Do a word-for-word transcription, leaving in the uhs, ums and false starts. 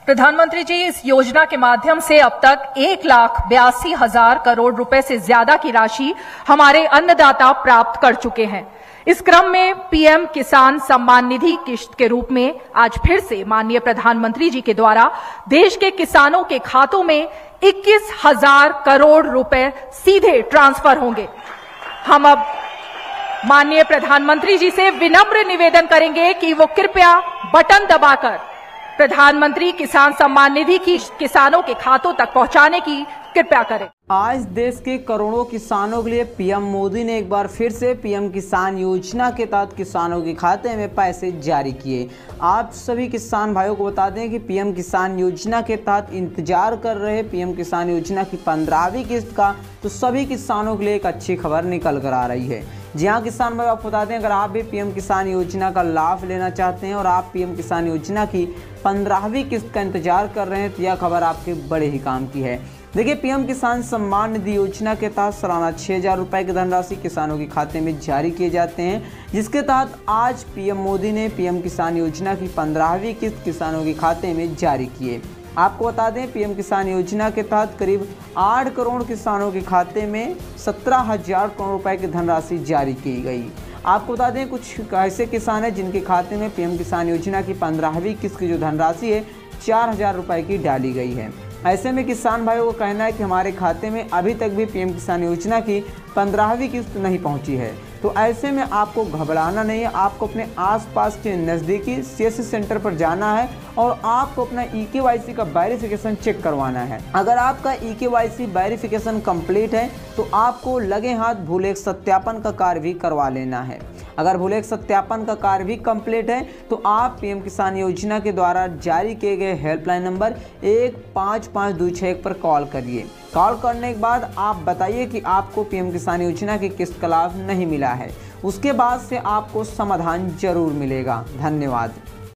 प्रधानमंत्री जी, इस योजना के माध्यम से अब तक एक लाख बयासी हजार करोड़ रुपए से ज्यादा की राशि हमारे अन्नदाता प्राप्त कर चुके हैं। इस क्रम में पीएम किसान सम्मान निधि किश्त के रूप में आज फिर से माननीय प्रधानमंत्री जी के द्वारा देश के किसानों के खातों में इक्कीस हजार करोड़ रुपए सीधे ट्रांसफर होंगे। हम अब माननीय प्रधानमंत्री जी से विनम्र निवेदन करेंगे कि वो कृपया बटन दबाकर प्रधानमंत्री किसान सम्मान निधि की किसानों के खातों तक पहुंचाने की कृपया करें। आज देश के करोड़ों किसानों के लिए पीएम मोदी ने एक बार फिर से पीएम किसान योजना के तहत किसानों के खाते में पैसे जारी किए। आप सभी किसान भाइयों को बता दें कि पीएम किसान योजना के तहत इंतजार कर रहे पीएम किसान योजना की पंद्रहवीं किस्त का तो सभी किसानों के लिए एक अच्छी खबर निकल कर आ रही है। जी हाँ किसान भाई, आपको बता दें अगर आप भी पीएम किसान योजना का लाभ लेना चाहते हैं और आप पीएम किसान योजना की पंद्रहवीं किस्त का इंतजार कर रहे हैं तो यह खबर आपके बड़े ही काम की है। देखिए, पीएम किसान सम्मान निधि योजना के तहत सालाना छः हज़ार रुपये की धनराशि किसानों के खाते में जारी किए जाते हैं, जिसके तहत आज पीएम मोदी ने पीएम किसान योजना की पंद्रहवीं किस्त किसानों के खाते में जारी किए। आपको बता दें पीएम किसान योजना के तहत करीब आठ करोड़ किसानों के खाते में सत्रह हजार करोड़ रुपए की धनराशि जारी की गई। आपको बता दें कुछ ऐसे किसान हैं जिनके खाते में पीएम किसान योजना की पंद्रहवीं किस्त की जो धनराशि है चार हजार रुपये की डाली गई है। ऐसे में किसान भाइयों को कहना है कि हमारे खाते में अभी तक भी पीएम किसान योजना की पंद्रहवीं किस्त नहीं पहुंची है, तो ऐसे में आपको घबराना नहीं है। आपको अपने आसपास के नज़दीकी सीएससी सेंटर पर जाना है और आपको अपना ई के वाई सी का वेरिफिकेशन चेक करवाना है। अगर आपका ई के वाई सी वेरिफिकेशन कंप्लीट है तो आपको लगे हाथ भूलेख सत्यापन का कार्य भी करवा लेना है। अगर भूलेख सत्यापन का कार्य भी कंप्लीट है तो आप पीएम किसान योजना के द्वारा जारी किए गए हेल्पलाइन नंबर एक पाँच पाँच दो छः एक पर कॉल करिए। कॉल करने के बाद आप बताइए कि आपको पीएम किसान योजना की किस्त का लाभ नहीं मिला है। उसके बाद से आपको समाधान जरूर मिलेगा। धन्यवाद।